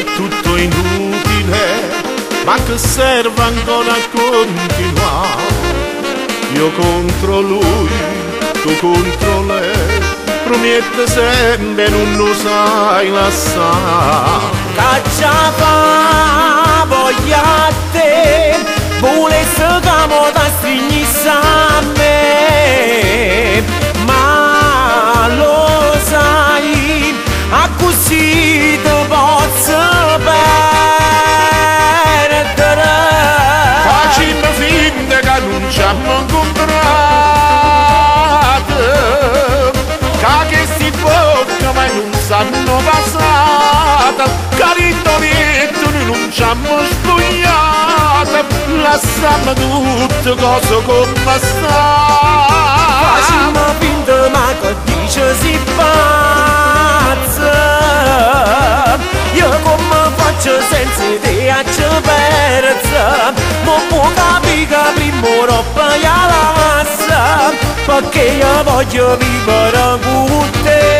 tutto inutile, ma che serve ancora a continuare? Io contro lui, tu contro lei, promette sempre non lo sai lasciare. Caccia fa voglia a te, volesse che mo da stringisse a me, ma lo sai, a così te posso perdere. Facciamo finta che non ci abbiamo incontrato, che si bocca ma non sanno passata, carittoletto noi non ci abbiamo spogliato, lasciamo tutte cose come sta. Facciamo finta ma che dice si pazza, io come faccio senza idea ci persa, ma può capire che prima roba la massa, perché io voglio vivere con te.